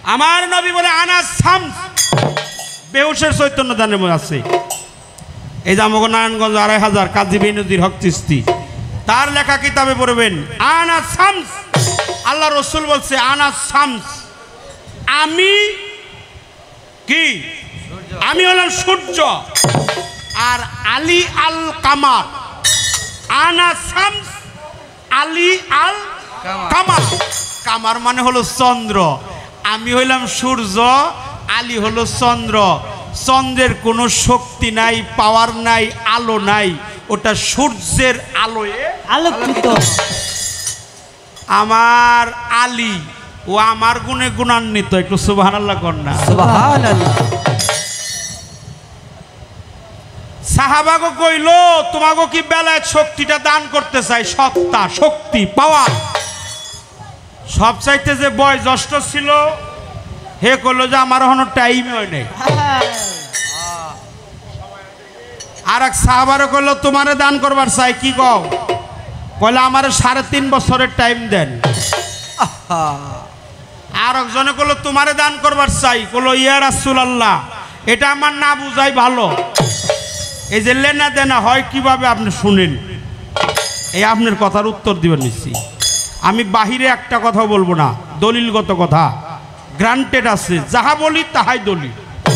আমার নবী বলে আনা শামস, বেহুশের চৈতন্য দানের মধ্যে আছে। এই যে আমাকে নারায়ণগঞ্জ ২৫০০ কাজী বেনজির হক চিশতি তার লেখা কিতাবে পড়বেন আনা শামস। আল্লাহ রসুল বলছে আনা শামস, আমি কি? আমি হলাম সূর্য, আর আলী আল কামার। আনা শামস, আলী আল কামার। কামার মানে হলো চন্দ্র, আমি হইলাম সূর্য, আলী হলো চন্দ্র। চন্দ্রের কোনো শক্তি নাই, পাওয়ার নাই, আলো নাই, ওটা সূর্যের আলোয় আলোকিত। আমার আলী ও আমার গুণে গুণান্বিত। একটু সুবহানাল্লাহ কর না। সুবহানাল্লাহ। সাহাবাগো কইল তোমাগো কি বেলায় শক্তিটা দান করতে চাই, সত্তা, শক্তি, পাওয়ার। সব চাইতে যে বয় জ্যেষ্ঠ ছিল হে কইল যে আমার এখনো টাইম হয় নাই। আর এক সাহাবারও কইল তোমারে দান করবার চাই, কি কও? কইলে আমারে ৩.৫ বছরের টাইম দেন। আর একজনে কইল তোমারে দান করবার চাই, কইল ইয়া রাসূলুল্লাহ এটা আমার না বুঝাই ভালো। এই যে লেনা দেনা হয় কিভাবে আপনি শুনেন, এই আপনার কথার উত্তর দিবেন নিচ্ছি। আমি বাহিরে একটা কথা বলবো না, দলিলগত কথা গ্রান্টেড আছে, যাহা বলি তাহাই দলিল।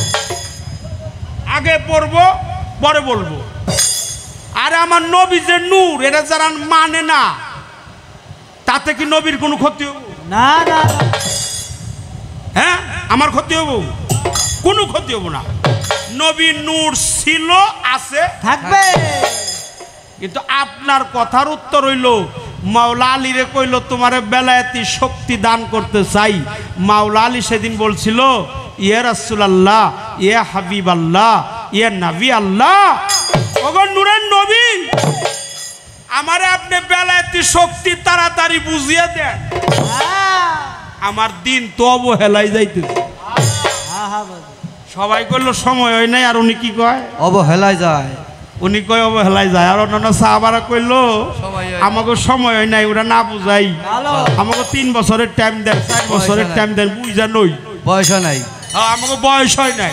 আগে পড়বো পরে বলবো। আরে আমার নবী যে নূর, এরা যারা মানে না তাতে কি নবীর কোনো ক্ষতি হবো? না না। হ্যাঁ, আমার ক্ষতি হবো? কোনো ক্ষতি হবো না। নবী নূর ছিল, আছে, থাকবে। কিন্তু আপনার কথার উত্তর হইল মাওলা আলীরে কইল তোমারে বেলায়েতি শক্তি দান করতে চাই। মাওলা আলী সেদিন বলছিল ইয়া রাসূলুল্লাহ, ইয়া হাবিবাল্লাহ, ইয়া নবী আল্লাহ, ওগো নূরের নবী, আমারে আপনি বেলায়েতি শক্তি তাড়াতাড়ি বুঝিয়ে দেন, আমার দিন তো অবহেলাই যাইতেছে। সবাই কইলো সময় হয় নাই, আর উনি কি কয়? অবহেলায় যায়। উনি কয় অবহেলায় যায়। আর অন্যান্য সাহাবারা কইলো আমাকে সময় হয় নাই, ওরা না বুঝাই, আমাকে ৩ বছরের টাইম দেন, ৪ বছরের টাইম দেন, বুঝা নই, বয়স নাই। আমাকে বয়স হয় নাই।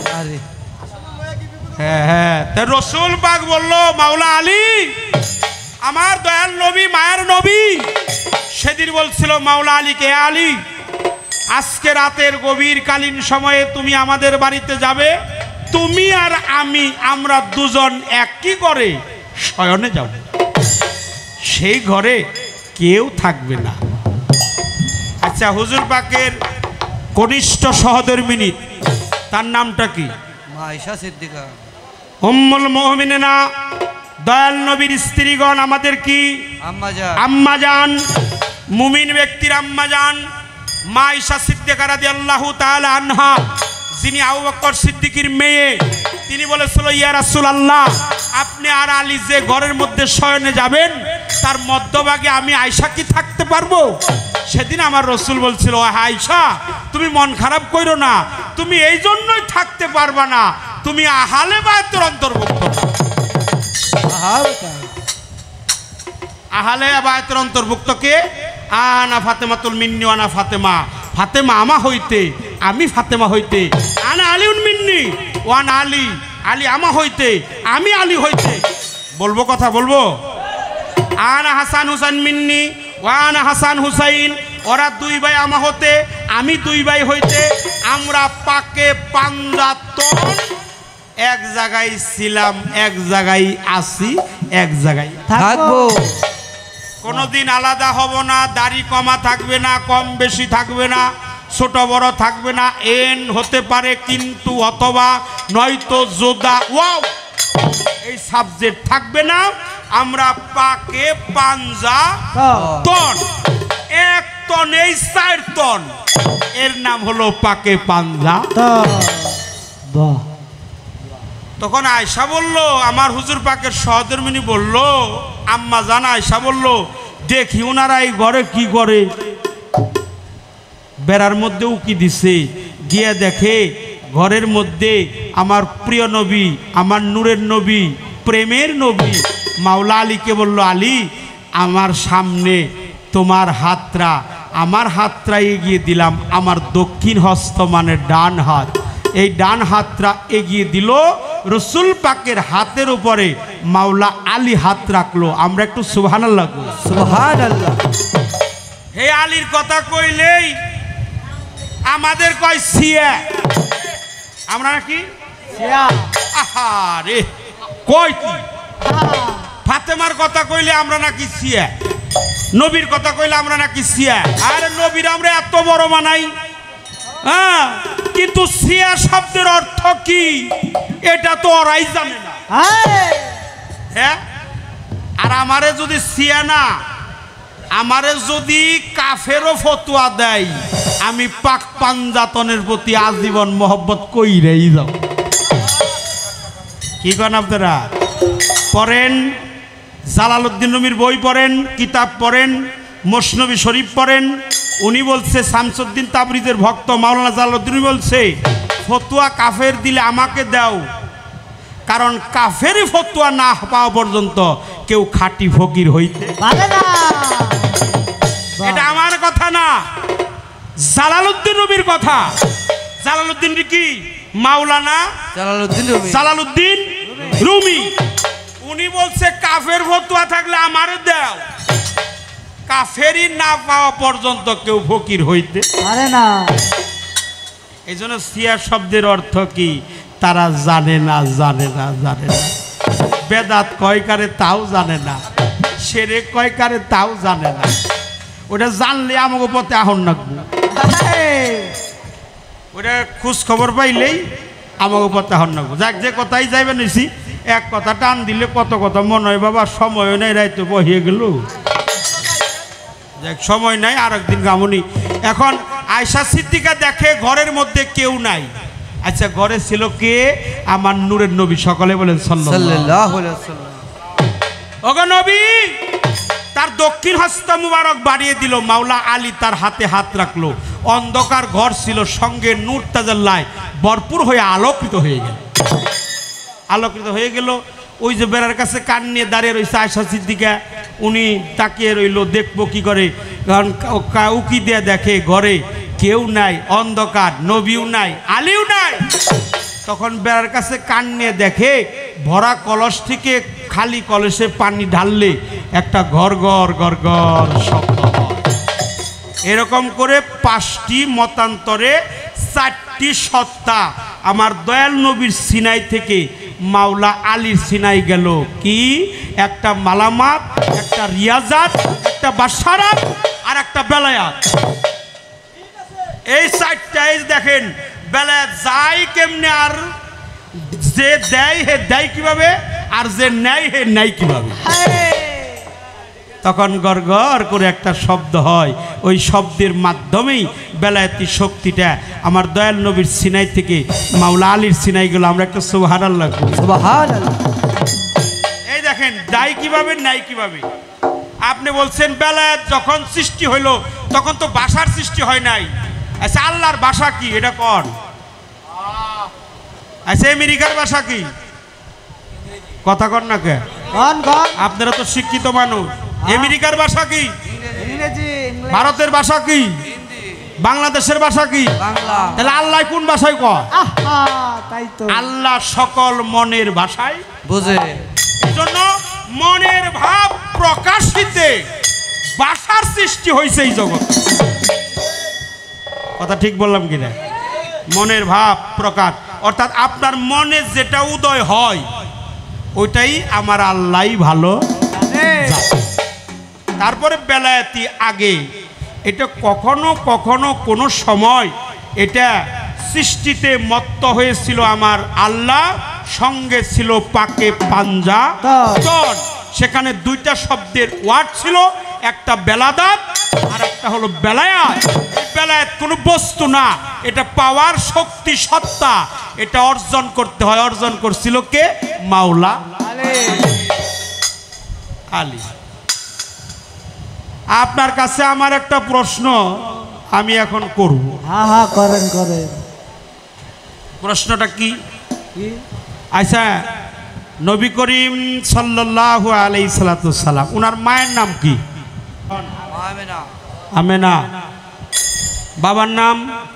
হ্যাঁ হ্যাঁ, তা রসুল পাক বললো মাওলা আলী আমার দয়াল নবী, মায়ের নবী, সেদিন বলছিল মাওলা আলীকে, আলী আজকে রাতের গভীর কালীন সময়ে তুমি আমাদের বাড়িতে যাবে, তুমি আর আমি, আমরা দুজন একই করে শয়নে যাব, সেই ঘরে কেউ থাকবে না। আচ্ছা, হুজুর পাকের কনিষ্ঠ সহধর্মিনী তার নামটা কি? মা আয়েশা সিদ্দিকা, উম্মুল মুমিনিনা, দয়াল নবীর স্ত্রীগণ, আমাদের কি আম্মা জান, মুমিন ব্যক্তির আম্মা জান মা আয়েশা সিদ্দিকা রাদিয়াল্লাহু তাআলা আনহা, যিনি আবু বকর সিদ্দিকীর মেয়ে। তিনি বলেছিল ইয়া রাসূলুল্লাহ আপনি আর আলী যে ঘরের মধ্যে শয়নে যাবেন তার মধ্যভাগে আমি আয়েশা কি থাকতে পারবো? সেদিন আমার রসুল বলছিল আয়েশা তুমি মন খারাপ করো না, তুমি এই জন্যই থাকতে পারবা না, তুমি আহলে বায়তের অন্তর্ভুক্ত। আহলে বায়তের অন্তর্ভুক্ত কে? আনা ফাতেমাতুল মিন্নি আনা ফাতেমা, ফাতেমা আমা হইতে, আমি ফাতেমা হইতে, আনা আলিউন মিন্নি ওয়ান আলী, আলী আমা হইতে, আমি আলী হইতে। বলবো কথা বলবো? আনা হাসান হুসাইন মিন্নি ওয়ানা হাসান হুসাইন, ওরা দুই ভাই আমা হতে, আমি দুই ভাই হইতে, আমরা পাকে পাঞ্জাতন এক জায়গায় ছিলাম, এক জায়গায় আসি, এক জায়গায় থাকবো। কোনোদিন আলাদা হব না, দাড়ি কমা থাকবে না, কম বেশি থাকবে না, ছোট বড় থাকবে না, এন হতে পারে কিন্তু অথবা নয়তো যোদা ওয়াও এই সাবজেক্ট থাকবে না। আমরা পাকে পাঞ্জা তন, 1 টন এই 4 টন, এর নাম হলো পাকে পাঞ্জা। তখন আয়েশা বলল, আমার হুজুর পাকের সহধর্মিনী বলল, আম্মা জান আয়েশা বলল দেখি ওনারা এই ঘরে কি করে। বেড়ার মধ্যে উকি দিছে, গিয়ে দেখে ঘরের মধ্যে আমার প্রিয় নবী, আমার নূরের নবী, প্রেমের নবী মাওলা আলীকে বলল, আলী আমার সামনে তোমার হাতটা আমার হাতটা এগিয়ে দিলাম, আমার দক্ষিণ হস্ত মানে ডান হাত, এই ডান হাতটা এগিয়ে দিল, রসুল পাকের হাতের উপরে মাওলা আলী হাত রাখলো। আমরা একটু সুবহানাল্লাহ করি। সুবহানাল্লাহ। হে আলীর কথা কইলেই আমাদের কয় সিয়া, আমরা নাকি আহারে কই কি ফাতেমার কথা কইলে আমরা নাকি সিয়া, নবীর কথা কইলে আমরা নাকি সিয়া। আরে নবীর আমরা এত বড় মানাই, হ্যাঁ, কিন্তু সিয়া শব্দের অর্থ কি এটা তো ওরাই জানে না। হ্যাঁ, আর আমারে যদি সিয়া না, আমারে যদি কাফেরও ফতোয়া দেয়, আমি পাক পাঞ্জাতনের প্রতি আজীবন মহব্বত কইরেই যাও। কি করেন আপনারা? পড়েন, জালালউদ্দিন রুমির বই পড়েন, কিতাব পড়েন, মসনবী শরীফ পড়েন। উনি বলছে, শামসুদ্দিন তাবরিজের ভক্ত মাওলানা জালালউদ্দিন রুমি বলছে, ফতোয়া কাফের দিলে আমাকে দাও, কারণ কাফেরই ফতোয়া না পাওয়া পর্যন্ত কেউ খাঁটি ফকির হইতে পারে না। এটা আমার কথা না, জালালউদ্দিন রুমির কথা। জালালউদ্দিন কি? Maulana Jalaluddin Rumi. উনি বলছে কাফের ফতোয়া থাকলে আমারে দাও, কাফেরই না পাওয়া পর্যন্ত কেউ ফকির হইতে পারে না। এই জন্য সিয়া শব্দের অর্থ কি তারা জানে না, জানে না, জানে না। বেদাত কয়কারে তাও জানে না, শিরক কয়কারে তাও জানে না। ওটা জানলে আমাকে পথে আহন রাখবো, ওটা খোঁজ খবর পাইলেই আমাকে পথে আহন রাখবো। যাক, যে কথাই যাইবে নিছি, এক কথা টান দিলে কত কথা মনে হয়, বাবা সময় নেই, রাইতে বহিয়ে গেল, যাক সময় নাই, আর একদিন গামনি। এখন আয়েশা সিদ্দিকা দেখে ঘরের মধ্যে কেউ নাই। আচ্ছা, ঘরে ছিল কে? আমার নূরের নবী। সকলে বলেন সাল্লাল্লাহু আলাইহি ওয়াসাল্লাম। ওগো নবী, তার দক্ষিণ হস্ত মুবারক বাড়িয়ে দিল, মাওলা আলী তার হাতে হাত রাখলো। অন্ধকার ঘর ছিল, সঙ্গে নূর তাজাল্লায় ভরপুর হয়ে আলোকিত হয়ে গেল। আলোকিত হয়ে গেল। ওই যে বেড়ার কাছে কান নিয়ে দাঁড়িয়ে রয়েছে আয়েশা সিদ্দিকা, উনি তাকিয়ে রইল, দেখবো কি করে। কারণ উকি দিয়ে দেখে ঘরে কেউ নাই, অন্ধকার, নবীও নাই, আলীও নাই। তখন বেড়ার কাছে কান নিয়ে দেখে ভরা কলস থেকে খালি কলসে পানি ঢাললে একটা ঘর ঘর ঘর ঘর শব্দ হয়। এরকম করে 5টি মতান্তরে 4টি সত্তা আমার দয়াল নবীর সিনাই থেকে মাওলা আলীর সিনাই গেল। কি? একটা মালামাত, একটা রিয়াজাত, একটা বাশারাত আর একটা বেলায়াত। এই 4টাই দেখেন, বেলায়াত যায় কেমনে, আর যে দেয় হে দেয় কিভাবে, আর যে নেয় হে নেয় কিভাবে। তখন গড় গড় করে একটা শব্দ হয়, ওই শব্দের মাধ্যমেই বেলায়েতি শক্তিটা আমার দয়াল নবীর সিনাই থেকে মাওলা আলীর সিনাই গেল। আমরা একটা সুবহানাল্লাহ করি। সুবহানাল্লাহ। এই দেখেন, দেয় কিভাবে, নেয় কিভাবে। আপনি বলছেন বেলায়েত যখন সৃষ্টি হইলো তখন তো ভাষার সৃষ্টি হয় নাই। আচ্ছা, আল্লাহর ভাষা কি এটা কন? আচ্ছা, আমেরিকার ভাষা কি? কথা কন না কে? আপনারা তো শিক্ষিত মানুষ। আমেরিকার ভাষা কি? ভারতের ভাষা কি? বাংলাদেশের ভাষা কি? তাহলে আল্লাহ কোন ভাষায় কয়? আল্লাহ সকল মনের ভাষায় বোঝে। এজন্য মনের ভাব প্রকাশিতে ভাষার সৃষ্টি হয়েছে এই জগৎ। কথা ঠিক বললাম কিনা? মনের ভাব প্রকাশ, অর্থাৎ আপনার মনে যেটা উদয় হয় ওইটাই আমার আল্লাহ ভালো জানে। তারপরে বেলায়েতি আগে এটা কখনো কখনো কোনো সময় এটা সৃষ্টিতে মত্ত হয়েছিল আমার আল্লাহ, সঙ্গে ছিল পাকে পাঞ্জা তন। সেখানে 2টা শব্দের ওয়ার্ড ছিল, একটা বেলাদাত আর একটা হলো বেলায়াত। বেলায়াত কোনো বস্তু না, এটা পাওয়ার শক্তি, সত্তা, এটা অর্জন করতে হয়। অর্জন করছিল কে? মাওলা আলী। আপনার কাছে আমার একটা প্রশ্ন আমি এখন করব। হ্যাঁ হ্যাঁ, করেন করেন। প্রশ্নটা কি? আচ্ছা, নবী করিম সাল্লাল্লাহু আলাইহি সাল্লাম, ওনার মায়ের নাম কি? আমেনা। বাবার নাম?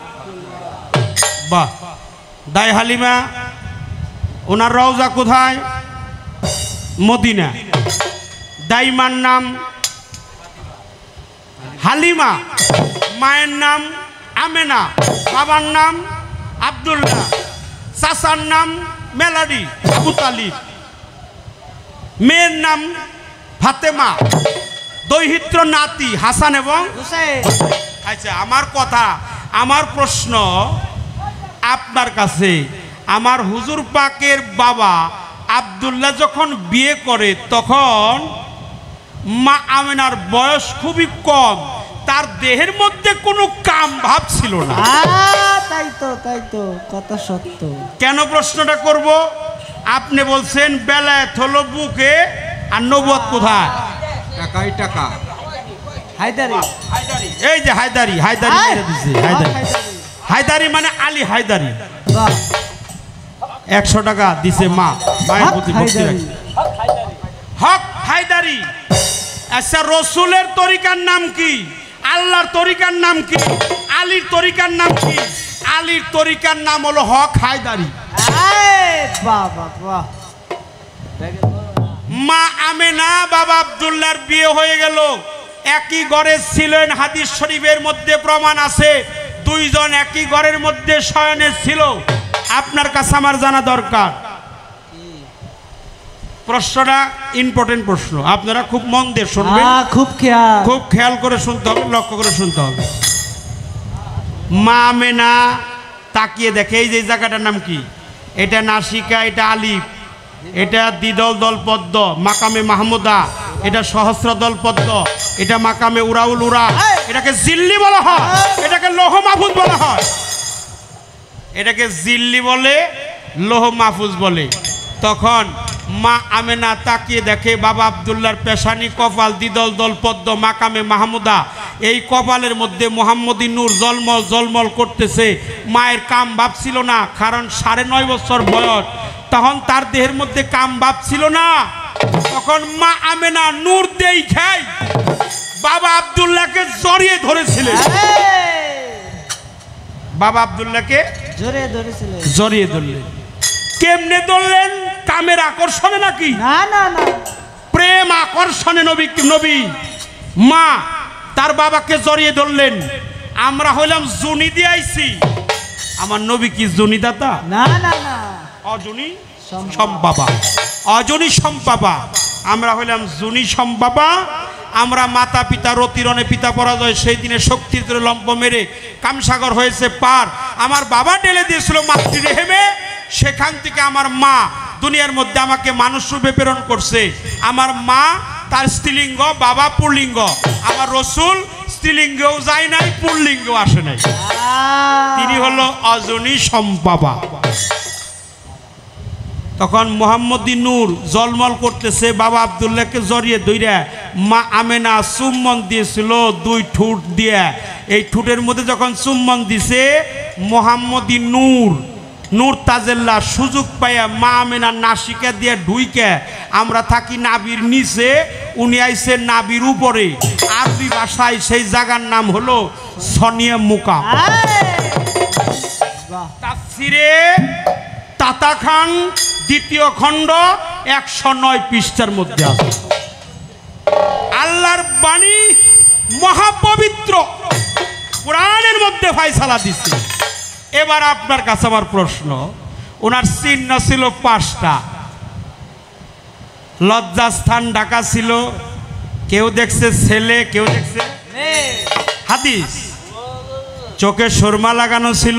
বাহ। দাই হালিমা, ওনার রওজা কোথায়? মদিনা। দাইমার নাম হালিমা, মায়ের নাম আমেনা, বাবার নাম আব্দুল্লাহ, চাচার নাম মেলাডি আবু তালিব, মেয়ের নাম ফাতেমা, দৈহিত্র নাতি হাসান এবং হুসেন। আচ্ছা, আমার কথা, আমার প্রশ্ন আপনার কাছে, আমার হুজুর পাকের বাবা আব্দুল্লাহ যখন বিয়ে করে তখন মা আমেনার বয়স খুবই কম, তার দেহের মধ্যে কোনো কাম ভাব ছিল না। তাই তো কথা সত্য। কেন প্রশ্নটা করব? আপনি বলছেন বেলায়েত হলো বুকে আর নবুয়ত কোথায়? টাকাই টাকা। হায়দারি। এই যে হায়দারি, হায়দারি মেরে দিছে। হায়দারি মানে আলী হায়দারি। 100 টাকা দিছে মা, মায়ের প্রতি ভক্তি রাখি। হক হায়দারি। আচ্ছা, রসুলের তরিকার নাম কি? আল্লাহর তরিকার নাম কি? আলীর তরিকার নাম কি? আলীর তরিকার নাম হলো হক হায়দারি। মা আমেনা বাবা আব্দুল্লাহর বিয়ে হয়ে গেল, একই ঘরে ছিলেন। হাদিস শরীফের মধ্যে প্রমাণ আছে দুইজন একই ঘরের মধ্যে শয়নে ছিল। আপনার কাছে আমার জানা দরকার। প্রশ্নটা ইম্পর্টেন্ট প্রশ্ন, আপনারা খুব মন দিয়ে শুনবেন, খুব খেয়াল করে শুনতে হবে, লক্ষ্য করে শুনতে হবে। মা আমেনা তাকিয়ে দেখে, এই যে জায়গাটার নাম কি? এটা নাসিকা, এটা আলিফ, এটা দ্বিদল দল পদ্ম, মাকামে মাহমুদা, এটা সহস্র দল পদ্ম, এটা মাকামে উরাউল উরা, এটাকে জিল্লি বলা হয়, এটাকে লৌহ মাহফুজ বলা হয়। এটাকে জিল্লি বলে, লৌহ মাহফুজ বলে। তখন মা আমেনা তাকিয়ে দেখে বাবা আব্দুল্লাহর পেশানি কপাল, দ্বিদল দল পদ্ম, মাকামে মাহমুদা, এই কপালের মধ্যে মোহাম্মদী নূর জলমল জলমল করতেছে। মায়ের কাম ভাব ছিল না, কারণ 9.5 বছর বয়স, তখন তার দেহের মধ্যে কাম ভাব ছিল না। তখন মা আমেনা নূর দেই খাই বাবা আব্দুল্লাহকে জড়িয়ে ধরেছিলেন। বাবা আব্দুল্লাহকে জড়িয়ে ধরলেন। কেমনে ধরলেন? কামের আকর্ষণে নাকি? না, প্রেম আকর্ষণে নবী মা তার বাবাকে জড়িয়ে ধরলেন। আমরা হইলাম জুনি দিয়ে আইছি, আমার নবী কি জুনি দাতা? না, অজনী সম্পাবা, অজনী সম্পাবা। আমরা হইলাম জুনি সম্পাবা। আমরা মাতা পিতা রতিরণে পিতা পরাজয়, সেই দিনে শক্তির লম্ব মেরে কামসাগর হয়েছে পার। আমার বাবা ঢেলে দিয়েছিল মাতৃরেহেমে, সেখান থেকে আমার মা দুনিয়ার মধ্যে আমাকে মানুষ রূপে প্রেরণ করছে। আমার মা তার স্ত্রীলিঙ্গ, বাবা পুল্লিঙ্গ। আমার রসুল স্ত্রীলিঙ্গেও যায় নাই, পুল্লিঙ্গেও আসে নাই, তিনি হলো অজনী সম্পাবা। তখন মোহাম্মদী নূর জলমল করতেছে, বাবা আব্দুল্লাহকে জড়িয়ে ধইরা মা আমেনা চুম্বন দিয়েছিল 2 ঠোঁট দিয়ে। এই ঠোঁটের মধ্যে যখন চুম্বন দিছে, মোহাম্মদী নূর তাজেল্লা সুযোগ পাইয়া মা আমেনার নাসিকা দিয়ে ঢুইকে, আমরা থাকি নাবির নিচে, উনি আইছে নাবির উপরে। আরবি ভাষায় সেই জায়গার নাম হলো সনিয়া মুকা। তাফসিরে তাতা খান 2য় খণ্ড 109 পৃষ্ঠার মধ্যে আছে। আল্লাহর বাণী মহাপবিত্র কোরআনের মধ্যে ফয়সালা দিছে। এবার আপনার কাছে আমার প্রশ্ন, ওনার চিহ্ন ছিল 5টা। লজ্জাস্থান ঢাকা ছিল, কেউ দেখছে ছেলে, কেউ দেখছে হাদিস। চোখে সুরমা লাগানো ছিল,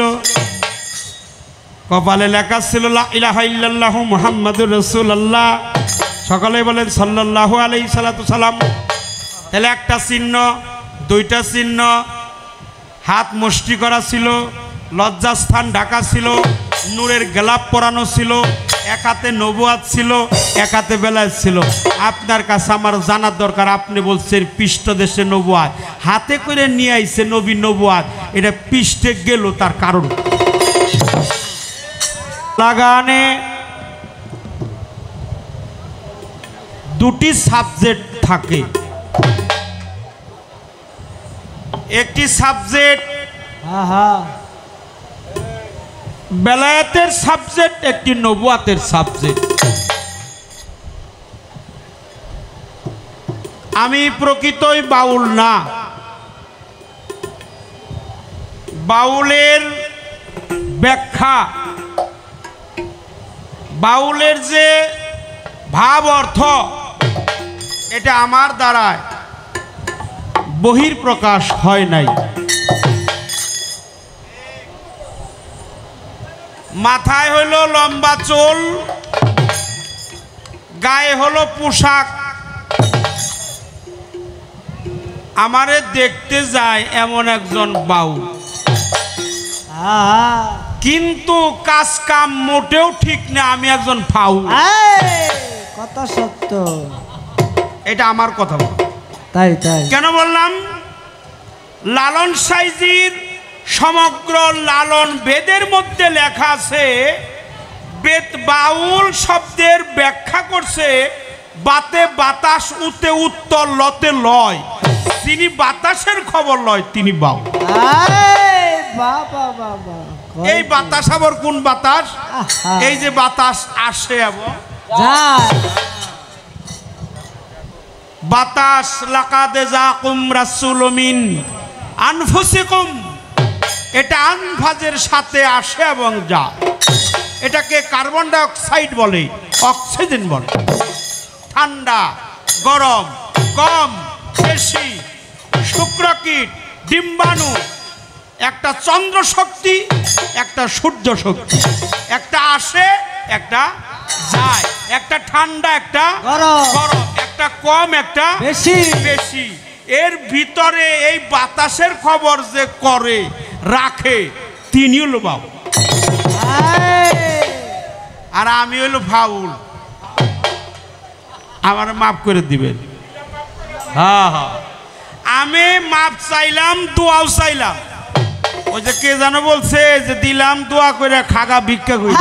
কপালে লেখা ছিল লা ইলাহা ইল্লাল্লাহু মুহাম্মাদুর রাসূলুল্লাহ। সকলে বলেন সাল্লাল্লাহু আলাইহি সাল্লাতু সালাম। তাহলে একটা চিহ্ন, 2টা চিহ্ন। হাত মুষ্টি করা ছিল, লজ্জাস্থান ঢাকা ছিল, নূরের গেলাপ পরানো ছিল, এক হাতে নবুয়াত ছিল, এক হাতে বেলায়েত ছিল। আপনার কাছে আমার জানার দরকার, আপনি বলছেন পৃষ্ঠদেশে নবুয়াত, হাতে করে নিয়ে আইছে নবী নবুয়াত, এটা পৃষ্ঠে গেল, তার কারণ লাগানে 2টি সাবজেক্ট থাকে। একটি সাবজেক্ট হ্যাঁ হ্যাঁ বেলায়েতের সাবজেক্ট, একটি নবুয়াতের সাবজেক্ট। আমি প্রকৃতই বাউল না। বাউলের ব্যাখ্যা, বাউলের যে ভাব অর্থ, এটা আমার দ্বারায় বহির্প্রকাশ হয় নাই। মাথায় হইল লম্বা চুল, গায়ে হলো পোশাক, আমারে দেখতে যায় এমন একজন বাউল, হ্যাঁ কিন্তু কাজ কাম মোটেও ঠিক না, আমি একজন ফাউল। কথা সত্য। এটা আমার কথা বল। তাই তাই কেন বললাম? লালন সাইজির সমগ্র লালন বেদের মধ্যে লেখা আছে, বেদ বাউল শব্দের ব্যাখ্যা করছে বাতে বাতাস, উতে উত্তর, লতে লয়। তিনি বাতাসের খবর লয়, তিনি বাউল। বাবা বাবা এই বাতাস আবার কোন বাতাস? এই যে বাতাস আসে এবং যায়। বাতাস লাকাদে জাকুম রাসূলুম মিন আনফুসিকুম, এটা আনফাজের সাথে আসে এবং যায়। এটাকে কার্বন ডাই অক্সাইড বলে, অক্সিজেন বলে। ঠান্ডা, গরম, কম, বেশি, শুক্রকীট, ডিম্বাণু, একটা চন্দ্র শক্তি, একটা সূর্য শক্তি, একটা আসে, একটা যায়, একটা ঠান্ডা, একটা গরম, একটা কম, একটা বেশি বেশি। এর ভিতরে এই বাতাসের খবর যে করে রাখে, তিনি হলো বাউল, আর আমি হলো ফাউল। আমার মাফ করে দিবেন। হ্যাঁ হ্যাঁ, আমি মাপ চাইলাম, দোয়াও চাইলাম। ওই যে কে যেন বলছে যে দিলাম দোয়া করে খাগা ভিক্ষা করি।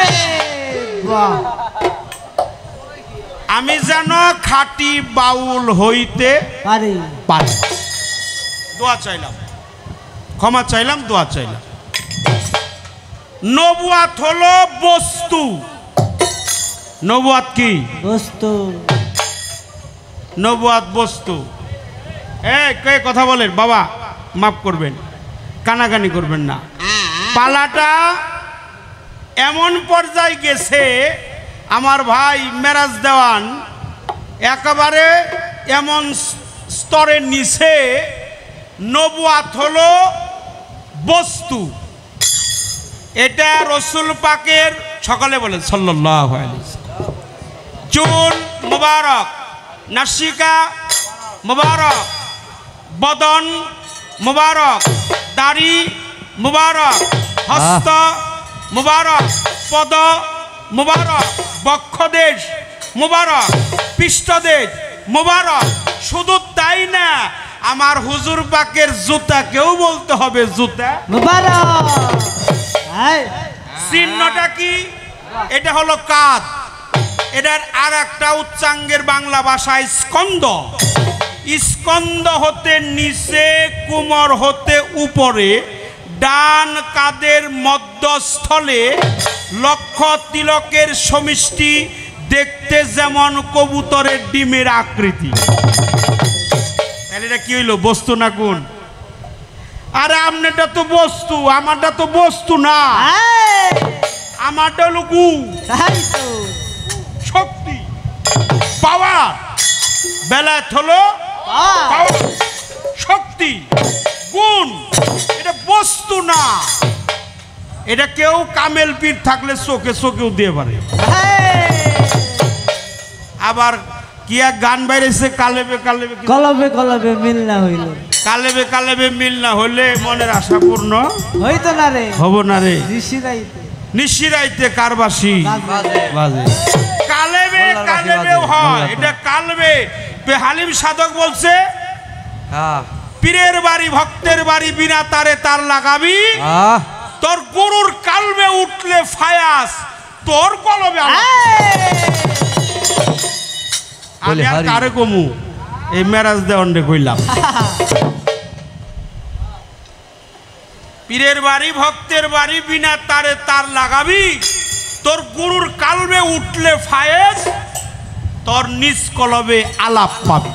আমি যেন খাঁটি বাউল হইতে পারি। দোয়া চাইলাম, ক্ষমা চাইলাম, দোয়া চাইলাম। নবুয়াত হলো বস্তু। নবুয়াত কি? বস্তু। নবুয়াত বস্তু। কে কথা বলেন বাবা? মাফ করবেন, কানাকানি করবেন না। পালাটা এমন পর্যায়ে গেছে, আমার ভাই মেরাজ দেওয়ান একেবারে এমন স্তরে নিচে, নবুয়াত হলো বস্তু। এটা রসুল পাকের, সকালে বলেন সাল্লাল্লাহু আলাইহি ওয়াসাল্লাম, চুল মুবারক, নাসিকা মুবারক, বদন মুবারক, দাড়ি মুবারক, হস্ত মুবারক, পদ মুবারক, বক্ষদেশ মুবারক, পৃষ্ঠদেশ মুবারক। শুধু তাই না, আমার হুজুর পাকের জুতা কেউ বলতে হবে জুতা মুবারক। চিহ্নটা কি? এটা হলো কাঁধ। এটার আর একটা উচ্চাঙ্গের বাংলা ভাষায় স্কন্দ। স্কন্দ হতে নিচে, কোমর হতে উপরে, ডান কাঁধের মধ্যস্থলে লক্ষ তিলকের সমিষ্টি, দেখতে যেমন কবুতরের ডিমের আকৃতি। তাহলে এটা কি হইল? বস্তু না গুণ? আরে আপনারটা তো বস্তু, আমারটা তো বস্তু না, আমারটা হলো গুণ, শক্তি, পাওয়ার। বেলায়েত হলো পাওয়ার, শক্তি, গুণ। এটা বস্তু না। এটা কেউ কামেল পীর থাকলে চোখে চোখেও দিয়ে পারে। আবার কি এক গান বাইরেছে, কালেবে কালেবে, কলবে কলবে মিল না হইল, কালেবে কালেবে মিল না হলে মনের আশা পূর্ণ হইতো না রে, হব না রে। নিশিরাইতে কারবাসি বাজে, কালেবে কালেবেও হয়। এটা কালবে। হালিম সাধক বলছে, পীরের বাড়ি ভক্তের বাড়ি, বিনা তারে তার লাগাবি। তোর গরুর কালবে উঠলে ফায়াস, তোর কলবে আমি আর কারে কমু, এই মেরাজ দেওয়ান্ডে কইলাম। পীরের বাড়ি ভক্তের বাড়ি বিনা তারে তার লাগাবি, তোর গুরুর কালবে উঠলে ফায়েজ, তোর নিজ কলবে আলাপ পাবি।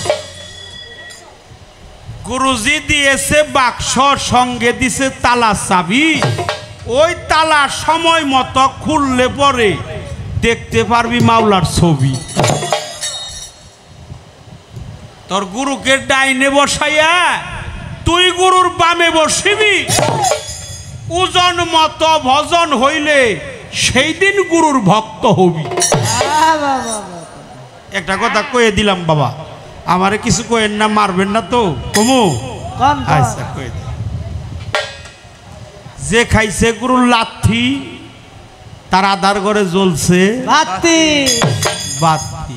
গুরুজি দিয়েছে বাক্স, সঙ্গে দিছে তালা চাবি, ওই তালা সময় মতো খুললে পরে দেখতে পারবি মাওলার ছবি। তোর গুরুকে ডাইনে বসাইয়া তুই গুরুর বামে বসিবি, ওজন মতো ভজন হইলে সেই দিন গুরুর ভক্ত হবি। একটা কথা কয়ে দিলাম বাবা, আমারে কিছু কয়েন না, মারবেন না তো? কমু আচ্ছা কয়ে দিলাম। যে খাইছে গুরুর লাথি তার আধার ঘরে জ্বলছে বাতি বাতি।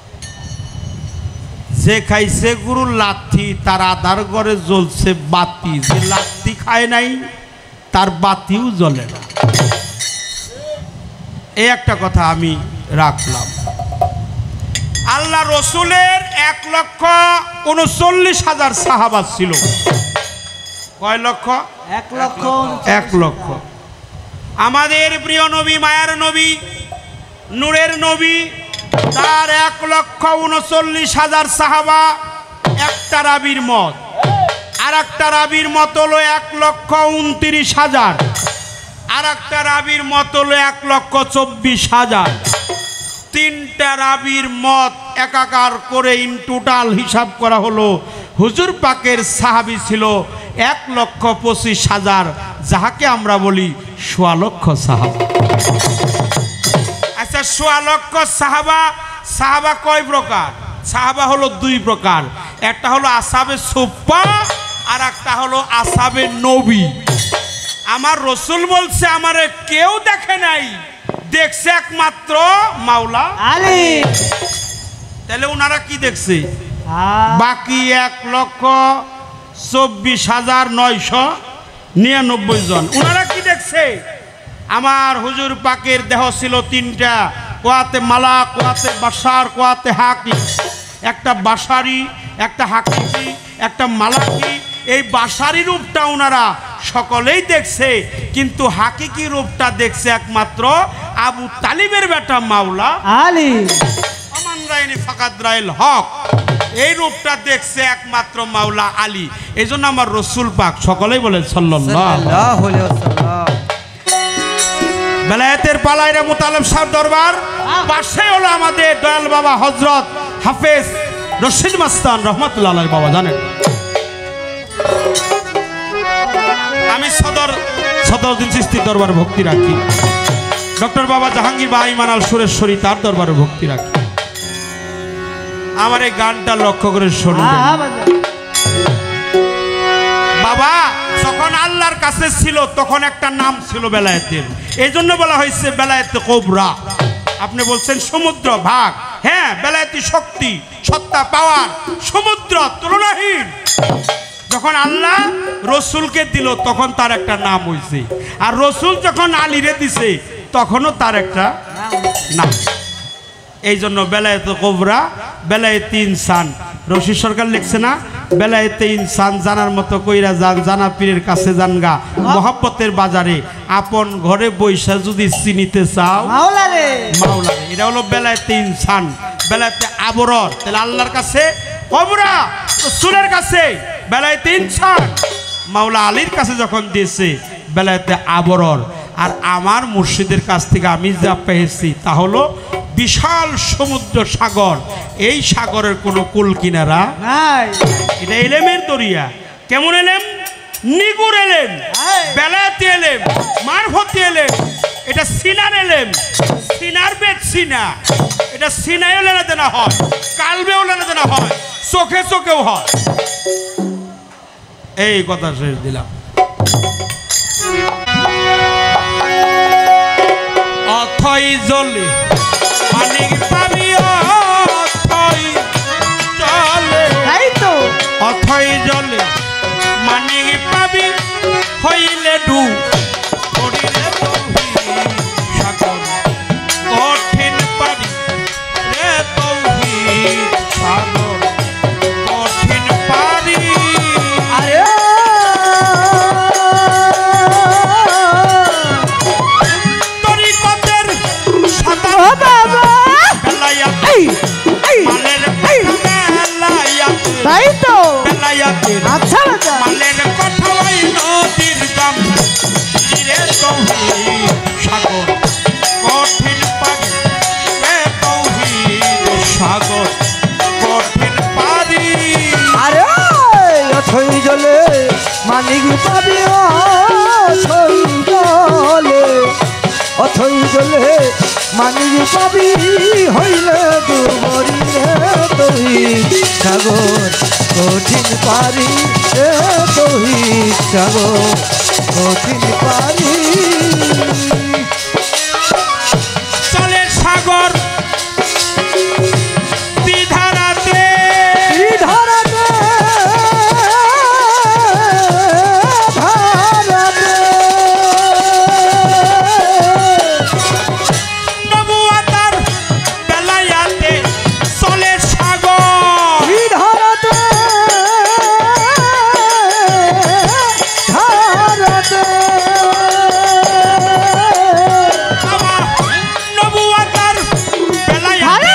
যে খাইছে গুরুর লাথি তার আধার ঘরে জ্বলছে বাতি, যে লাথি খায় নাই তার বাতিও জ্বলে না। এই একটা কথা আমি রাখলাম। আল্লাহ রসুলের 1,39,000 সাহাবা ছিল। কয় লক্ষ? 1 লক্ষ। আমাদের প্রিয় নবী, মায়ার নবী, নূরের নবী, তার 1,39,000 সাহাবা। একটা রাবির মত, আর একটা রাবির মত হলো 1,29,000, আর একটা রাবির মত হলো 1,24,000। তিনটা রাবির মত একাকার করে ইন টোটাল হিসাব করা হলো হুজুর পাকের সাহাবী ছিল 1,25,000, যাহাকে আমরা বলি 1.25 লক্ষ সাহাবা। আচ্ছা 1.25 লক্ষ সাহাবা, সাহাবা কয় প্রকার? সাহাবা হলো 2 প্রকার, একটা হলো আসহাবে সুফফা আর একটা হলো আসহাবে নবী। আমার রসুল বলছে আমারে কেউ দেখে নাই, দেখছে একমাত্র মাওলা আলী। তাহলে ওনারা কি দেখছে? বাকি 1,24,999 জন, ওনারা কি দেখছে? আমার হুজুর পাকের দেহ ছিল 3টা, কোয়াতে মালাক, কোয়াতে বাশার, কোয়াতে হাকি। একটা বাশারি, একটা হাকিকি, একটা মালাকি। এই বাশারি রূপটা ওনারা সকলেই দেখছে, কিন্তু হাকিকি রূপটা দেখছে একমাত্র আবু তালিবের বেটা মাওলা আলী। আমান রাইনি ফাকাদ রাইল হক, এই রূপটা দেখছে একমাত্র মাওলা আলী। এই জন্য আমার রসুল পাক সকলেই বলেন সাল্লাল্লাহু আলাইহি ওয়াসাল্লাম। বেলায়েতের পালাইরা মুতালেব সাহেব দরবার, পাশে হলো আমাদের দয়াল বাবা হযরত হাফেজ রশিদ মাস্তান রহমাতুল্লাহ আলাইহি। বাবা জানেন আমি সদরউদ্দিন চিশতি দরবারে ভক্তি রাখি, ডক্টর বাবা জাহাঙ্গীর বা ইমানাল সুরেশ্বরী তার দরবারে ভক্তি রাখি। আমার এই গানটা লক্ষ্য করে শুনবেন। বাবা যখন আল্লাহর কাছে ছিল তখন একটা নাম ছিল বেলায়েতের, এই জন্য বলা হয়েছে বেলায়েতে কোবরা। আপনি বলছেন সমুদ্র ভাগ, হ্যাঁ, বেলায়েতি শক্তি, সত্তা, পাওয়ার, সমুদ্র তুলনাহীন। যখন আল্লাহ রসুলকে দিল তখন তার একটা নাম হয়েছে, আর রসুল যখন আলীরে দিছে তখনও তার একটা নাম। এই জন্য বেলায়েতে কোবরা, বেলায়েতে ইনসান। রশিদ সরকার লিখছে না, বেলায়েতে ইনসান জানার মতো কইরা যান, জানা পীরের কাছে জানগা, মহব্বতের বাজারে আপন ঘরে বৈশা যদি চিনিতে চাও মাওলা রে। এটা হলো বেলায়েতে ইনসান, বেলায়েতে আবরর। তাহলে আল্লাহর কাছে কোবরা, রসুলের কাছে বেলায়েতে ইনসান, মাওলা আলীর কাছে যখন দিয়েছে বেলায়েতে আবরর। আর আমার মুর্শিদের কাছ থেকে আমি যা পেয়েছি তা হলো বিশাল সমুদ্র সাগর, এই সাগরের কোনো কুল কিনারা নাই। এটা এলেমের দরিয়া। কেমন এলেম? নিগুর এলেম, বেলায়েতি এলেম, মারফতি এলেম। এটা সিনার এলেম, সিনার বেদ সিনা। এটা সিনায়ও লেনা দেনা হয়, কালবেও লেনা দেনা হয়, চোখে চোখেও হয়। এই কথা শেষ দিলাম। অথই জলে মানিক পাবি, অথই জলে, অথই জলে মানিক পাবি, হইলে ডু করিলে তৌহিদ সাগর, কঠিন পারি রে তৌহিদ সাগর, কঠিন পারি। আরে রে তৌহিদ সাগর কঠিন পারি রে তৌহিদ সাগর কঠিন পারি আরে অথই জলে মানিক পাবি অথই জলে মানিক পাবি হইলে দুবরি রে তৌহিদ সাগর কঠিন পারি রে তৌহিদ সাগর কঠিন পারি চলে সাগর দ্বিধারাতে ধরাতে ধরাতে নবুয়াতার বেলায়াতে চলে সাগর ধরাতে ধরাতে আমার নবুয়াতার বেলায়াতে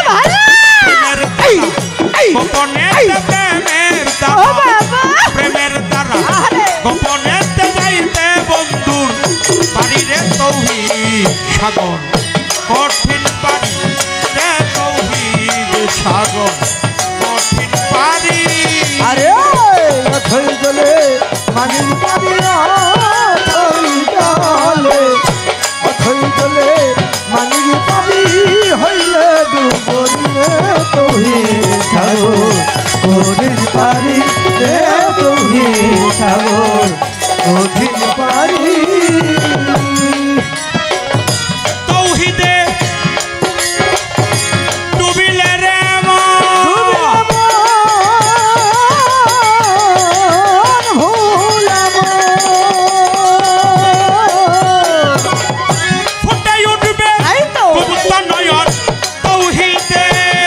প্রেমের দ্বারা গোপনে যাইতে বন্ধুর বাড়ি রে তৌহিদ সাগর কঠিন পারি রে তৌহিদ সাগর কঠিন পারি আরে অথই জলে মানিক পাবি অথই জলে মানিক পাবি হইলে দুবরি রে তৌহিদ সাগর কঠিন পারি রে তৌহিদ সাগর কঠিন পারি তৌহিদে ডুবিলে রে মন ফুটাই উঠবে কবুতর নয়ন তৌহিদে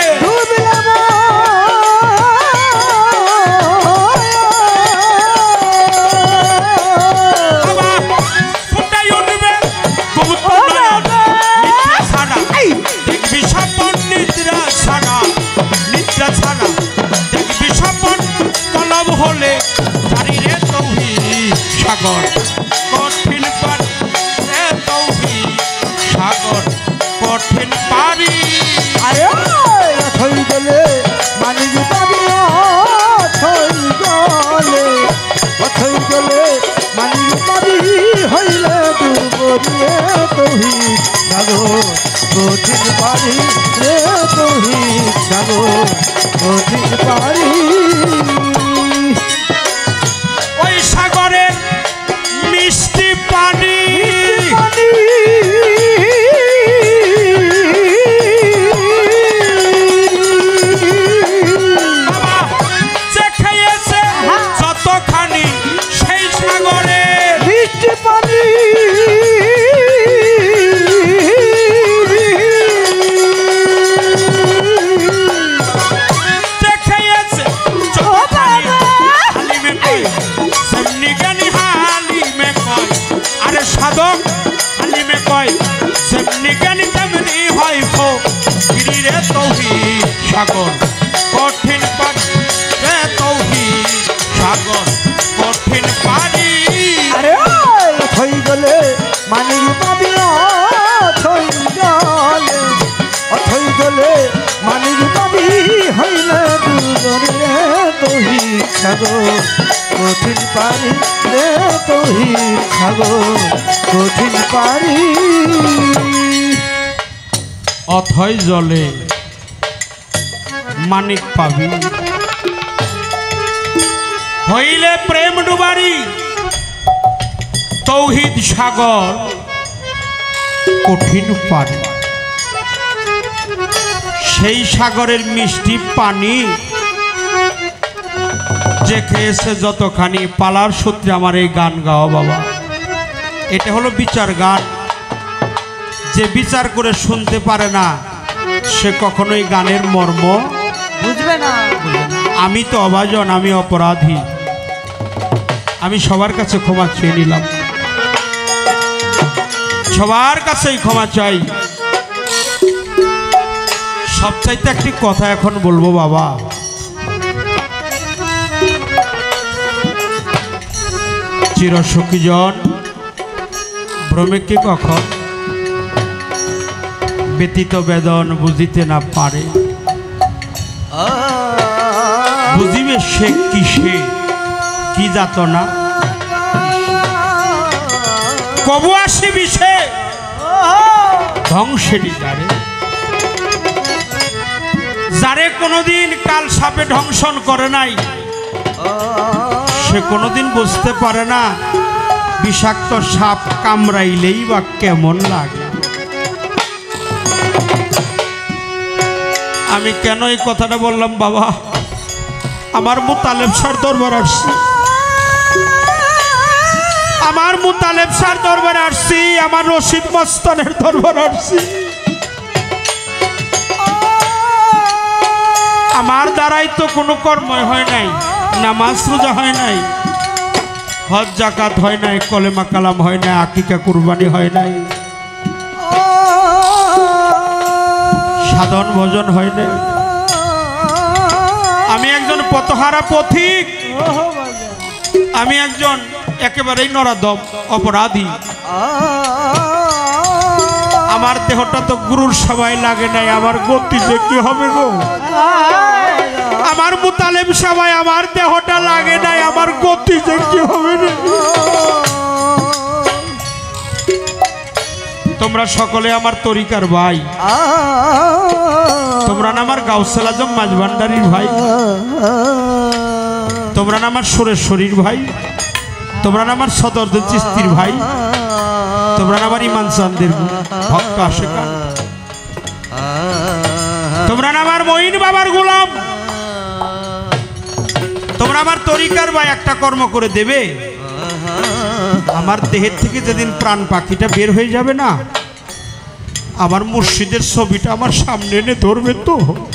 ফুটাই উঠবে কবুতর নয়ন নিদ্রা ছাড়া দেখবি স্বপন নিদ্রা ছাড়া নিদ্রা ছাড়া দেখবি স্বপন কলম হলে জারি রে তৌহিদ সাগর কঠিন পারি রে তৌহিদ সাগর কঠিন পারি আরে অথই জলে মানিক পাবি অথই জলে মানিক পাবি হইলে দুবরি রে তৌহিদ সাগর কঠিন পারি রে তৌহিদ সাগর কঠিন পারি ওই সাগরের মিষ্টি পানি বাবা যে খেয়েছে যতখানি সেই সাগরে মিষ্টি পানি যে খেয়েছে যতখানি হালিমে কয় সেমনি জ্ঞানী হালিমে কয় আরে সাধক হালিমে কয় সেমনি জ্ঞানী তেমনি হয় খো গিরি রে তৌহিদ সাগর কঠিন পারি রে তৌহিদ সাগর কঠিন পারি আরে অথই জলে মানিক পাবি অথই জলে মানিক পাবি হইলে দুবরি রে তৌহিদ সাগর কঠিন পারি রে তৌহিদ সাগর কঠিন পারি অথই জলে মানিক পাবি হইলে প্রেম ডুবারি তৌহিদ সাগর কঠিন পানি সেই সাগরের মিষ্টি পানি যে খেয়েছে যতখানি পালার সূত্রে আমার এই গান গাও বাবা। এটা হলো বিচার গান। যে বিচার করে শুনতে পারে না সে কখনোই গানের মর্ম বুঝবে না। আমি তো অভাজন, আমি অপরাধী, আমি সবার কাছে ক্ষমা চেয়ে নিলাম, সবার কাছেই ক্ষমা চাই। সবচাইতে একটি কথা এখন বলবো বাবা, চিরসখীজন ভ্রমে কি কখন ব্যতীত বেদন বুঝিতে না পারে, বুঝিবে সে কিসে কি যাতনা, কবু আসে বিষে ধ্বংসেরই যারে, যারে কোনোদিন কাল সাপে ধ্বংসন করে নাই সে কোনোদিন বুঝতে পারে না বিষাক্ত সাপ কামড়াইলেই বা কেমন লাগে। আমি কেন এই কথাটা বললাম বাবা, আমার মুতালেব স্যার দরবার আসছি, আমার মুতালেব স্যার দরবার আসছি, আমার রশিদ মস্তানের দরবার আসছি। আমার দ্বারাই তো কোনো কর্মই হয় নাই, নামাজ রোজা হয় নাই, হজ জাকাত হয় নাই, কলেমা কালাম হয় নাই, আকিকা কুরবানি হয় নাই, সাধন ভজন হয় নাই। আমি একজন পথহারা পথিক, আমি একজন একেবারেই নরাধম অপরাধী। আমার দেহটা তো গুরুর সবাই লাগে নাই, আমার গতি যে কি হবে গো। আমার মুতালেব সবাই আমার দেহটা লাগে নাই, আমার গতি যে কি হবে রে। তোমরা সকলে আমার তরিকার ভাই, তোমরা না আমার গাউসুল আজম মাঝভান্ডারির ভাই, তোমরা না আমার সুরেশ্বরীর ভাই, তোমরা না আমার সদরদুল চিস্তির ভাই, তোমরা না আমার ইমান চান্দের ভক্ত আশেকা, তোমরা না আমার মঈন বাবার গোলাম, তোমরা আমার তরিকার ভাই। একটা কর্ম করে দেবে, আমার দেহের থেকে যেদিন প্রাণ পাখিটা বের হয়ে যাবে না, আমার মুর্শিদের ছবিটা আমার সামনে এনে ধরবে তো,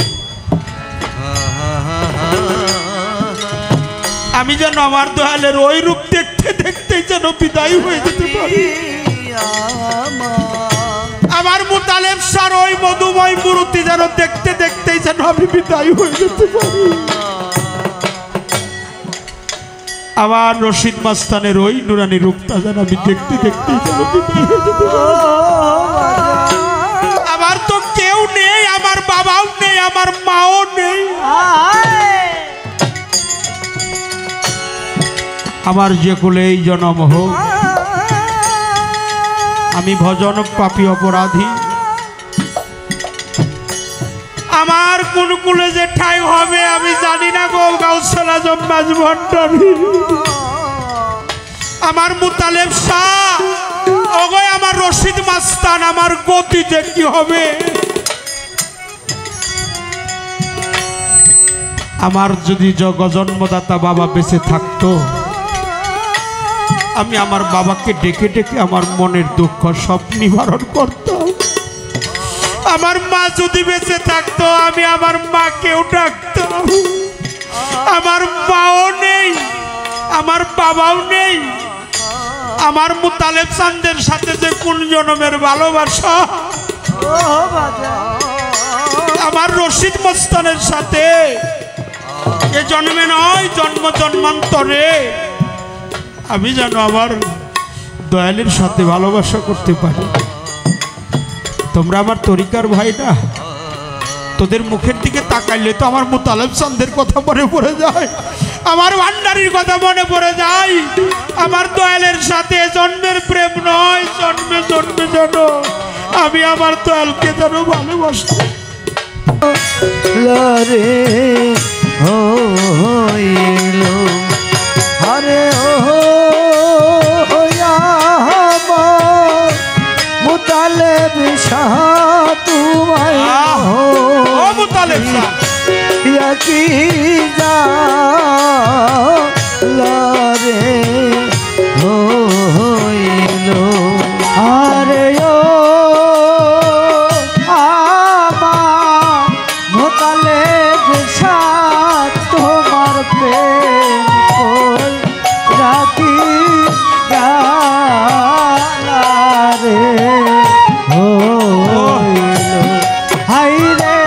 আমি যেন আমার দয়ালের ওই রূপ দেখতে দেখতেই যেন বিদায় হয়ে যেতে পারি। আমার মুতালেব স্যার ওই মধুময় মূর্তি যেন দেখতে দেখতেই যেন আমি বিদায় হয়ে যেতে পারি। আমার রশিদ মাস্তানের ওই নুরানি রূপটা যেন আমি দেখতে দেখতেই যেন বিদায় হয়ে যেতে পারি। আমার তো কেউ নেই, আমার বাবাও নেই, আমার মাও নেই, আমার যে কুলে এই জন্ম হোক, আমি ভজন পাপী অপরাধী, আমার কোন কুলে যে ঠাই হবে আমি জানি না গো। গাউসুল আজম মাঝভান্ডারী, আমার মুতালেব শাহ, ওগো আমার রশিদ মাস্তান, আমার গতি যে কি হবে। আমার যদি জন্মদাতা বাবা বেঁচে থাকতো, আমি আমার বাবাকে ডেকে ডেকে আমার মনের দুঃখ সব নিবারণ করতাম। আমার মা যদি বেঁচে থাকতো, আমি আমার মাকেও ডাকতাম। আমার মাও নেই, আমার বাবাও নেই, আমার মুতালেব চান্দের সাথে যে কোন জন্মের ভালোবাসা, আমার রশিদ মস্তানের সাথে এ জন্মে নয়, জন্ম জন্মান্তরে আমি যেন আমার দয়ালের সাথে ভালোবাসা করতে পারি। তোমরা আমার তরিকার ভাই না, তোদের মুখের দিকে তাকাইলে তো আমার মুতালেব চান্দের কথা মনে পড়ে যায়, আমার ভান্ডারির কথা মনে পড়ে যায়। আমার দয়ালের সাথে জন্মের প্রেম নয়, জন্মে জন্মে যেন আমি আমার দয়ালকে যেন ভালোবাসি। আরে মুতালেব শাহ তোমায় ও মুতালেব শাহ কি রে হইল। আরে ও আমার মুতালেব শাহ তোমার প্রেম কই রাখি রে হইল। হাই রে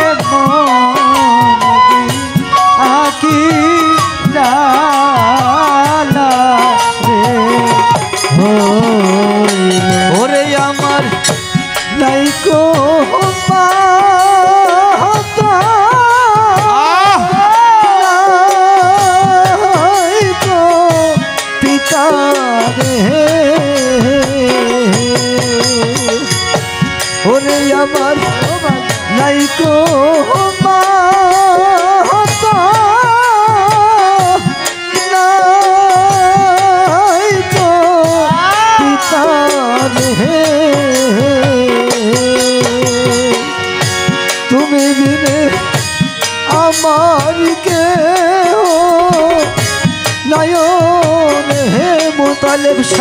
মন আকি জালা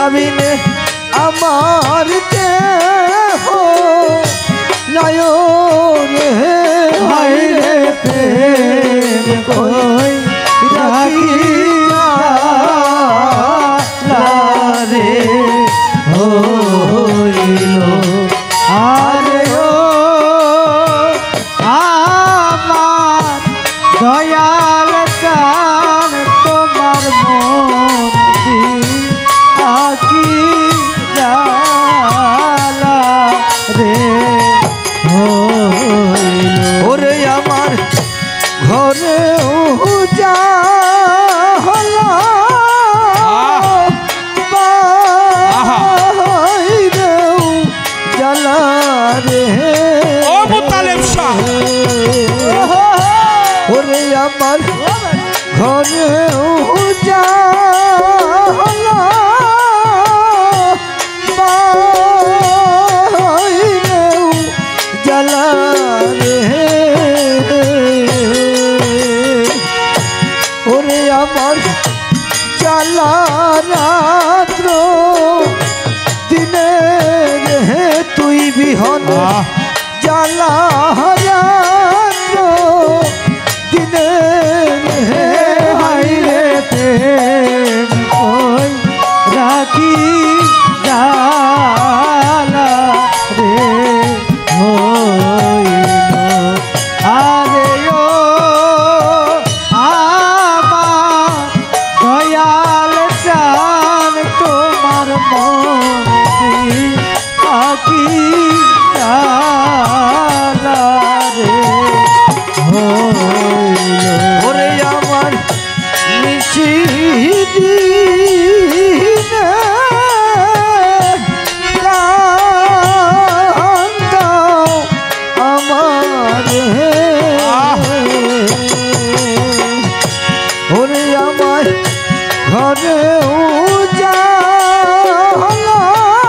বিনে আমার দেহ নয় রে হায় রে প্রেম কই রাখি রে হইল আরে ও আমার দয়াল চান তোমার মন আকি জালা রে হইল ওরে আমার ঘরে উজালা জালা রে ও মুতালেব শাহ ওরে আমার ঘরে উজালা জালা রে ওরে আমার জালা রাত্র দিনে রে তুই বিহন জালা রাত্র দিনে রে হাই রে প্রেম কই রাখি জালা রে হইল আরে ও আমার দয়াল চান তোমার মন আকি জালা রে হইল ওরে আমার নিশিদিনে কান্দাও আমার ওরে আমার ঘরে উজালা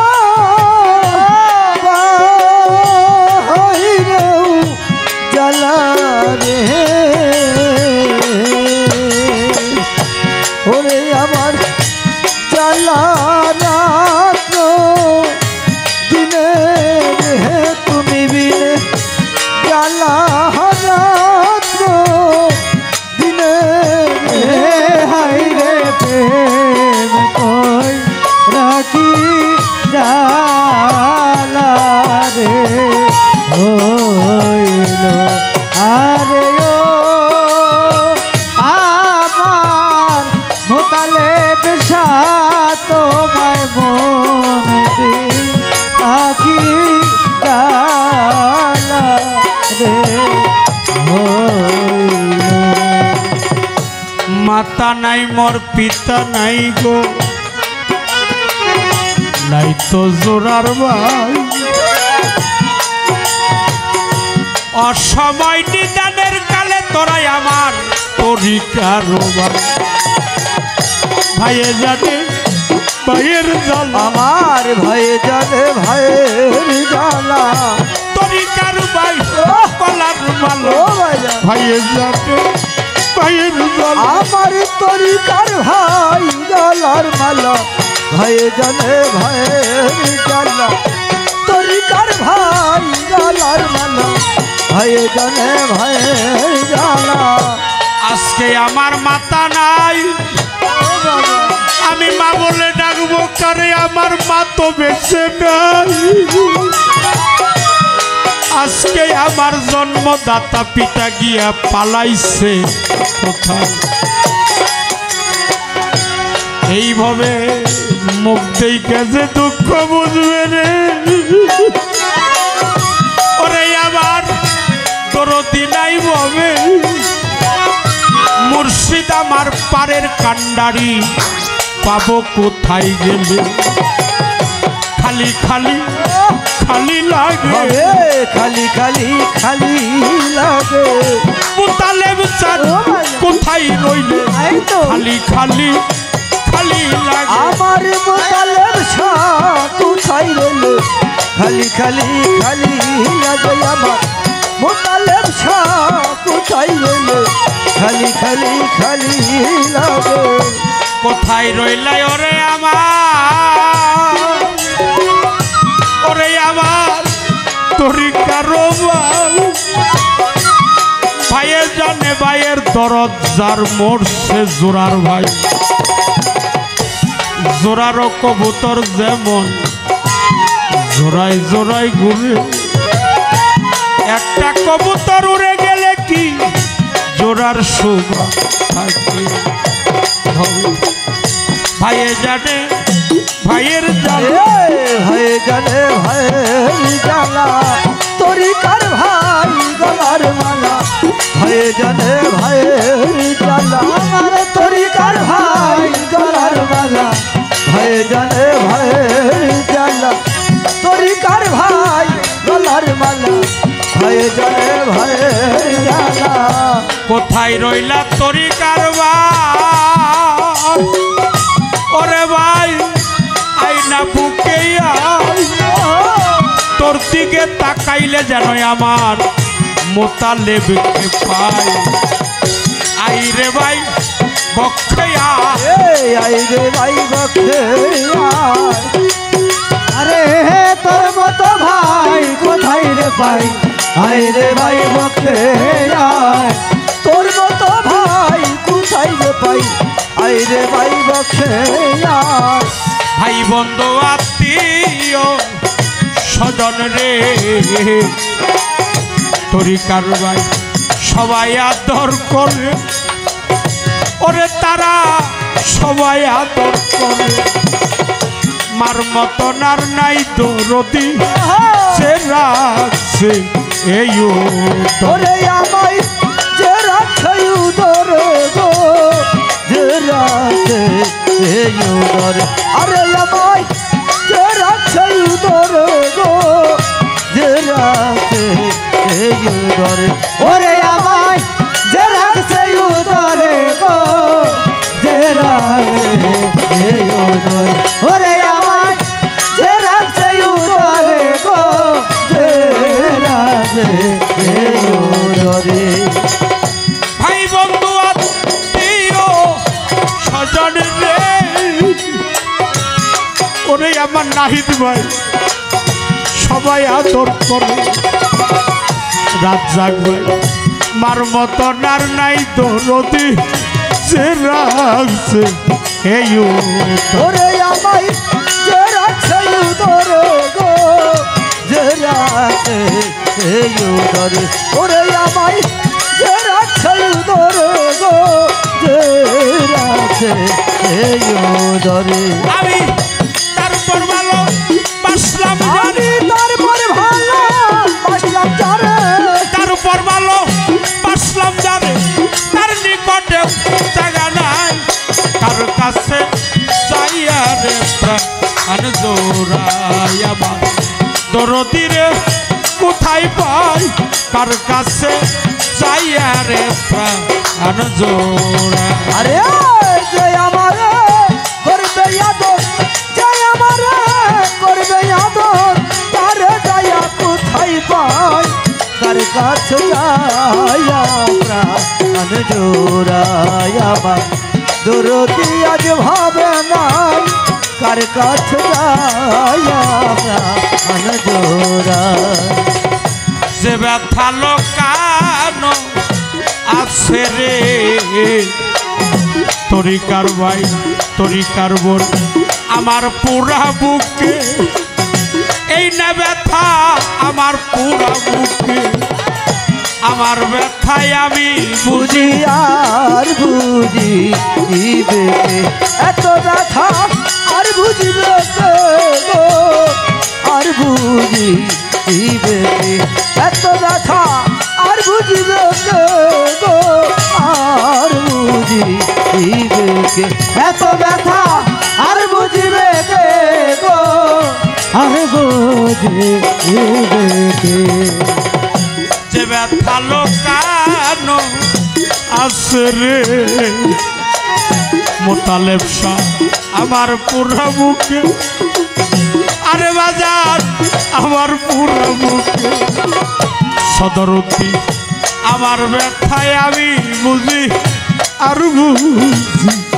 বাইরেও জালা রে ওরে আমার জালা রাত্র দিনে রে তুমি বিনে জালা রাত্র দিনে রে হাই রে প্রেম কই রাখি জালা রে হইল আরে ও আমার মোতালেব শাহ তোমায় মন আকি জালা রে হইল মাতা নাই মোর পিতা নাই গো নাই তো জোরার ভাই অসময় নিদানের কালে তোরাই আমার তরিকার ভাইয়ে জানে ভাইয়ের জ্বালা আমার ভয়ে জানে ভাইয়ের জ্বালা তরিকার ভাই কলার মালো ভাইয়ে জানে ভাইয়ের জ্বালা আমার তরিকার ভাই জ্বালার মালা ভয়ে জানে ভাইয়ের জ্বালা তরিকার ভাই জ্বালার মালা ভয়ে জানে ভাইয়ের জ্বালা আজকে আমার মাতা নাই আমি মা বলে ডাকবো কারে আমার মা তো বেঁচে নাই আজকে আমার জন্মদাতা পিতা গিয়া পালাইছে কোথায় এইভাবে মুখ দেখে যে দুঃখ বুঝবে রে ওরে আমার দরদি নাই ভাবে মুর্শিদ আমার পারের কান্ডারি পাবো কোথায় গেলে খালি খালি খালি লাগে খালি খালি খালি লাগে মুতালেব চান কোথায় রইলে খালি খালি খালি লাগে আমার মুতালেব শাহ কোথায় রইলে খালি খালি খালি লাগে আমার মুতালেব শাহ কোথায় রইলে খালি খালি খালি লাগে কোথায় রইলাই ওরে আমার তরিকার ভাই ভাইয়ে জানে ভাইয়ের দরদ যার মরছে জোরার ভাই জোরারও কবুতর যেমন জোড়াই জোড়াই ঘুরে একটা কবুতর উড়ে গেলে কি জোড়ার শোভা থাকে ভাইয়ে জানে ভাইয়ের জ্বালা ভাইয়ে জানে ভাইয়ের জ্বালা তরিকার ভাই গলার মালা ভাইয়ে জানে ভাইয়ের জ্বালা আমার তরিকার ভাই গলার মালা ভাইয়ে জানে ভাইয়ের জ্বালা তরিকার ভাই গলার মালা ভাইয়ে জানে ভাইয়ের জ্বালা কোথায় রইলা তরিকার ভাই ওরে ভাই আইনা বুকে আই তোর দিকে তাকাইলে যেন আমার মোতালেবকে পাই আই রে ভাই বক্ষে আই রে ভাই বক্ষে আরে তোর মতো ভাই কোথায় রে পাই আই রে ভাই বক্ষে তোর মতো ভাই কোথায় রে পাই আই রে ভাই বক্ষে ভাই বন্ধু আত্মীয় স্বজন রে তরিকার ভাই সবাই আদর করে ওরে তারা সবাই আদর করে মার মতন আর নাই দরদি সে রাখছে এই ওরে আমায় যে রাখছে উদর গো যে রাখছে এই উদর আরে আমায় যে রাখছে উদর গো যে রাখছে এই উদর ওরে আমায় যে রাখছে উদর গো যে রাখছে এই উদর ওরে আমায় যে রাখছে উদর গো যে রাখছে এই উদর ভাই বন্ধু আত্মীয় স্বজন রে ওরে আমার নাহিদ ভাই সবাই আদর করে রাত জাগ ভাই মার মতন আর নাই দরদি সে রাখছে এই ওরে আমায় যে রাখছে উদর গো যে রাখছে এই উদর ওরে আমায় যে রাখছে উদর গো যে রাখছে এই উদর আমি তারপর ভালো বাসলাম আমি তারপর ভালো বাসলাম জানে তারপর ভালো বাসলাম জানে তার নিকটে জায়গা নাই কার কাছে চাইয়া রে প্রাণ জোড়াই আমার দরদি রে কোথায় পাই কার কাছে চাইয়া রে প্রাণ জোড়া আরে যে আমারে করবে আদর যে আমারে করবে আদর তার দয়া কোথায় পাই কার কাছে যায়া প্রাণ জোড়ায় আমার দরদি আজ ভাবে নাই কার কাছে যায়া প্রাণ জোড়ায় যে ব্যথা লোকানো আছে রে তরিকার ভাই তরিকার বোন আমার পুরা বুকে এই না ব্যথা আমার পুরা বুকে আমার ব্যথায় আমি বুঝি আর বুঝি এত ব্যথা আর বুঝিবে কে গো আর বুঝি এত ব্যথা আর বুঝিবে কে গো আর বুঝি কে এত ব্যথা আর বুঝিবে কে গো আর বুঝিবে কে যে ব্যথা লোকানো আছে রে মোতালেব শাহ আমার পুরা বুকে আরে বাজার আমার পুরা বুকে সদরতি আমার ব্যথায় আমি বুঝি আর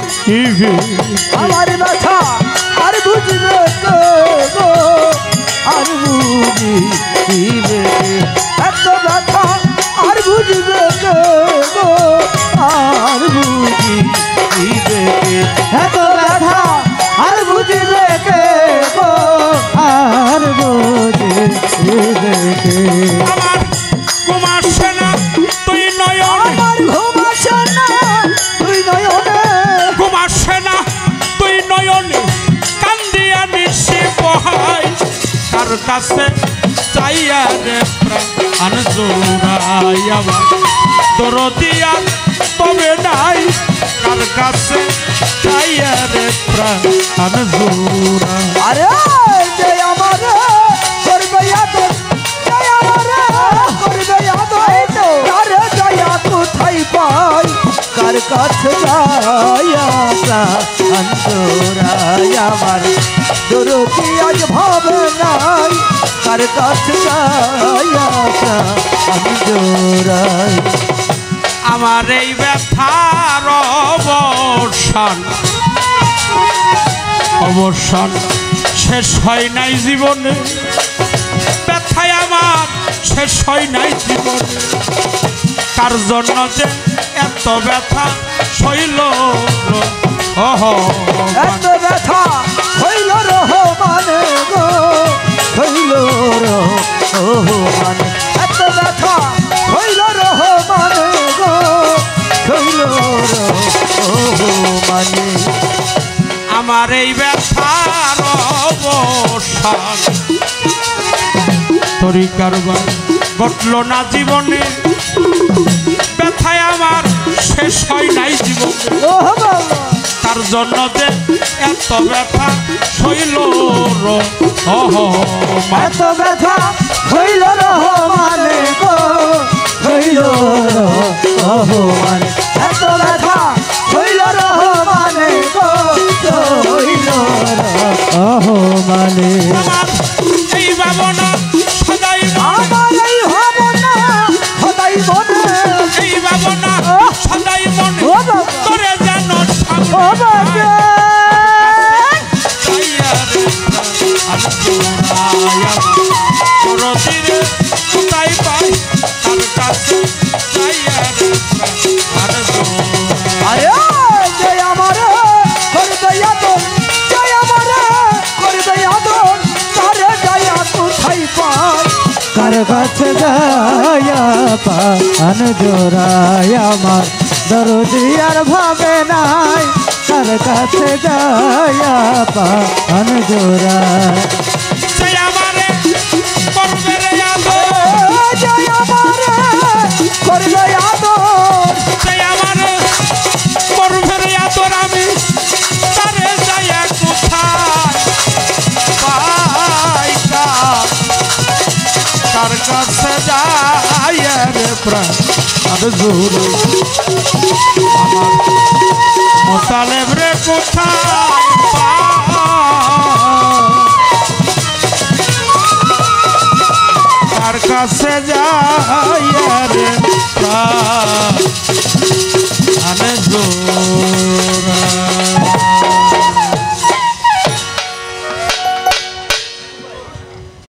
বুঝি আমার ব্যথা আর বুঝবে কে গো আর বুঝিবে কে? এত ব্যথা আর বুঝবে কে গো আর বুঝিবে কে? এত ব্যথা আর বুঝবে কে গো আর বুঝিবে কে? আমার ঘুম আসে না তুই নয়ন, আমার ঘুম আসে না তুই নয়নে, ঘুম আসে না তুই নয়নে, কান্দিয়া নিশি বহাই কার কাছে চাইয়া রে প্রাণ জোড়াই আমার দরদিয়া তবে নাই কার কাছে চাইয়া রে প্রাণ জোড়া। আরে যে আমার করবে আদর, যে আমার করবে আদর, আরে দয়া কোথায় পাই কার কাছে যাইয়া অন্তরাই আমার দরদি আজ ভাবে নাই কার কাছে যাইয়া অন্তরাই। আমার এই ব্যথার অবসান অবসান শেষ হয় নাই জীবনে, ব্যথায় আমার শেষ হয় নাই জীবনে, কার জন্য যে এত ব্যথা সইল ওহ এত ব্যথা হইল রহমানে গো হইল রহমানে, এত ব্যথা হইল রহমানে গো হইল রহমানে। আমার এই ব্যথার অবসান তরিকার ঘটল না জীবনে, ব্যথায় আমার শেষ হয় নাই জীবনে, ও বাবা তার জন্য যে এত ব্যথা সইল এত ব্যথা হইল রহমানে গো হইল রহমানে, এত ব্যথা হইল রহমানে গো হইল রহমানে। আমার এই ভাবনা সদাই আমার এই ভাবনা সদাই মনে, এই ভাবনা সদাই মনে ও বাবা তোরে জানো ও বাবা কোথায় পাই তার কাছে চাইয়া রে আর আরে জয় আমার করবে আদর, জয় আমার করবে আদর, তারে দয়া কোথায় পাই কার কাছে দয়া পান জোড়ায় আমার দরদি আর ভাবে নাই কার কাছে দয়া পান জোড়ায়। জয় আমারে করবে রে আদর, জয় আমার করবে আদর, জয় আমারে করবে রে আদর, আমি তারে যাইয়া কোথায় পাই তার কাছে যাইয়া রে প্রাণ আর জোরে আমার মোতালেব রে কোথায় তার কাছে যাই